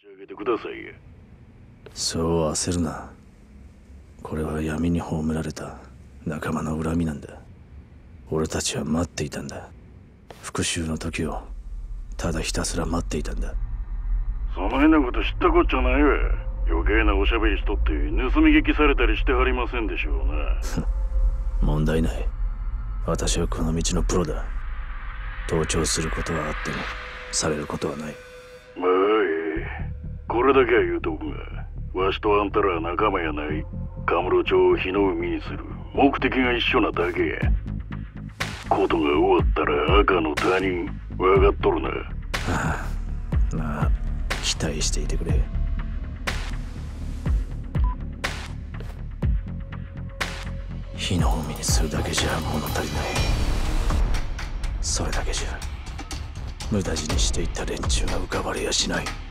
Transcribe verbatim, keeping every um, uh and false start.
上げてくださいよ。 そう焦るな。これは闇に葬られた仲間の恨みなんだ。俺たちは待っていたんだ。復讐の時をただひたすら待っていたんだ。 その変なこと知ったこっちゃないわ。余計なおしゃべりしとって盗み聞きされたりしてはりませんでしょうな。 問題ない。私はこの道のプロだ。盗聴することはあってもされることはない。 まあええ、これだけは言うとくが、わしとあんたらは仲間やない。カムロ町を火の海にする目的が一緒なだけや。ことが終わったら赤の他人分かっとるな。 ああ、まあ期待していてくれ。火の海にするだけじゃ物足りない。それだけじゃ無駄死にしていった連中が浮かばれやしない。